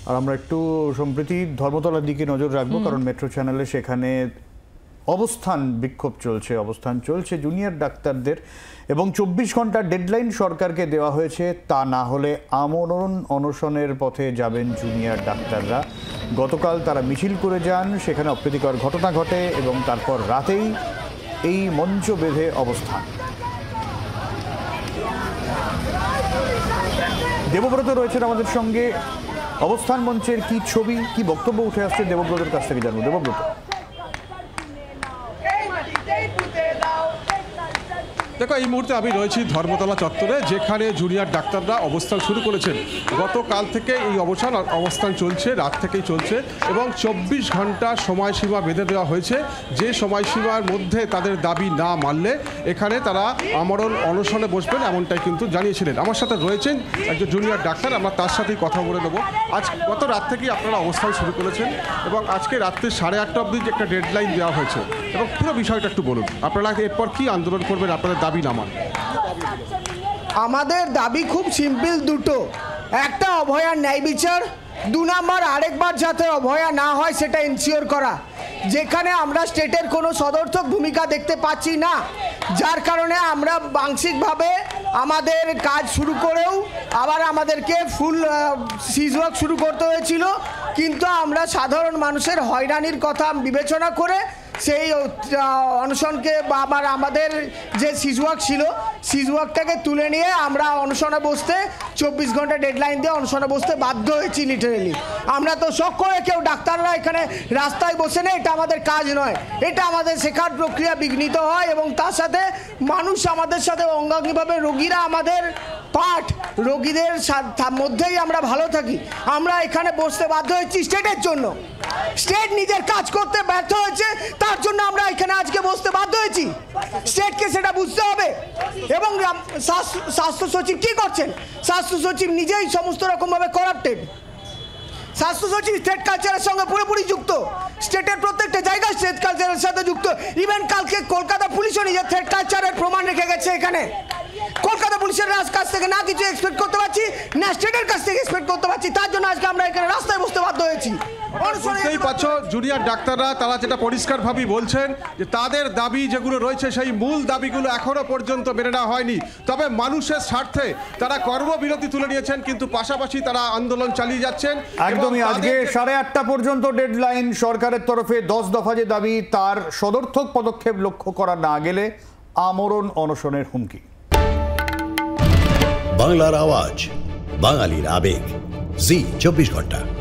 আর আমরা একটু সম্প্রতি ধর্মতলার দিকে নজর রাখবো, কারণ মেট্রো চ্যানেলে সেখানে অবস্থান বিক্ষোভ চলছে, অবস্থান চলছে জুনিয়র ডাক্তারদের, এবং 24 ঘন্টার ডেডলাইন সরকারকে দেওয়া হয়েছে। তা না হলে আমরণ অনশনের পথে যাবেন জুনিয়র ডাক্তাররা। গতকাল তারা মিছিল করে যান, সেখানে অপ্রীতিকর ঘটনা ঘটে এবং তারপর রাতেই এই মঞ্চ বেঁধে অবস্থান। দেবব্রত রয়েছেন আমাদের সঙ্গে। অবস্থান মঞ্চের কি ছবি, কি বক্তব্য উঠে আসছে দেবব্রতের কাছ থেকে জানবো। দেবব্রত, দেখো, এই মুহূর্তে আমি রয়েছি ধর্মতলা চত্বরে, যেখানে জুনিয়র ডাক্তাররা অবস্থান শুরু করেছেন। গতকাল থেকে এই অবস্থান চলছে, রাত থেকেই চলছে, এবং 24 ঘন্টা সময়সীমা বেঁধে দেওয়া হয়েছে। যে সময়সীমার মধ্যে তাদের দাবি না মানলে এখানে তারা আমরণ অনশনে বসবেন, এমনটাই কিন্তু জানিয়েছিলেন। আমার সাথে রয়েছেন একজন জুনিয়র ডাক্তার, আমরা তার সাথেই কথা বলে নেব। আজ গত রাত থেকেই আপনারা অবস্থান শুরু করেছেন এবং আজকে রাত্রে 8:30 অবধি যে একটা ডেডলাইন দেওয়া হয়েছে, এবং পুরো বিষয়টা একটু বলুন, আপনারা এরপর কি আন্দোলন করবেন, আপনাদের দাবি না মান? আমাদের দাবি খুব সিম্পল দুটো। একটা, অভয়ার ন্যায় বিচার। 2 নম্বর, আরেকবার যাতে অভয়া না হয় সেটা এনশিওর করা, যেখানে আমরা স্টেটের কোনো সদর্থক ভূমিকা দেখতে পাচ্ছি না, যার কারণে আমরা আংশিকভাবে আমাদের কাজ শুরু করেও আবার আমাদেরকে ফুল সিজ ওয়ার্ক শুরু করতে হয়েছিল। কিন্তু আমরা সাধারণ মানুষের হয়রানির কথা বিবেচনা করে সেই অনশনকে বা আবার আমাদের যে সিজওয়ার্ক ছিল, সিজওয়ার্কটাকে তুলে নিয়ে আমরা অনশনে বসতে 24 ঘন্টা ডেডলাইন দিয়ে অনশনে বসতে বাধ্য হয়েছি লিটারেলি। আমরা তো শখ করে কেউ ডাক্তাররা এখানে রাস্তায় বসে নেই, এটা আমাদের কাজ নয়, এটা আমাদের শেখার প্রক্রিয়া বিঘ্নিত হয়, এবং তার সাথে মানুষ আমাদের সাথে অঙ্গাঙ্গিভাবে, রোগীরা আমাদের পার্ট, রোগীদের মধ্যেই আমরা ভালো থাকি। আমরা এখানে বসতে বাধ্য হয়েছি স্টেটের জন্য। স্টেট নিজের কাজ করতে ব্যর্থ হয়েছে, তার জন্য আমরা এখানে আজকে বসতে বাধ্য হয়েছি। স্টেটকে সেটা বুঝতে হবে। এবং স্বাস্থ্য সচিব কি করছেন? স্বাস্থ্য সচিব নিজেই সমস্ত রকমভাবে করাপ্টেড। স্বাস্থ্য সচিব স্টেট কালচারের সঙ্গে পুরোপুরি যুক্ত, স্টেটের প্রত্যেকটা জায়গায় স্টেট কালচারের সাথে যুক্ত। ইভেন কালকে কলকাতা পুলিশও নিজের স্টেট কালচারের প্রমাণ রেখে গেছে এখানে। কলকাতা পুলিশের কাছ থেকে না কিছু এক্সপেক্ট করতে পারছি, না স্টেটের কাছ থেকে এক্সপেক্ট করতে পারছি, তার জন্য আজকে আমরা এখানে রাস্তায় বসতে বাধ্য হয়েছি। বুঝতেই পারছো, জুনিয়র ডাক্তাররা তারা যেটা পরিষ্কারভাবেই বলছেন যে তাদের দাবি যেগুলো রয়েছে সেই মূল দাবিগুলো এখনো পর্যন্ত মেনে নেওয়া হয়নি। তবে মানুষের স্বার্থে তারা কর্মবিরতি তুলে নিয়েছেন, কিন্তু পাশাপাশি তারা আন্দোলন চালিয়ে যাচ্ছেন। একদমই। আজকে 8:30 পর্যন্ত ডেডলাইন। সরকারের তরফে 10 দফা যে দাবি, তার সদর্থক পদক্ষেপ লক্ষ্য করা না গেলে আমরণ অনশনের হুমকি। বাংলার আওয়াজ, বাঙালির আবেগ, জি 24 ঘন্টা।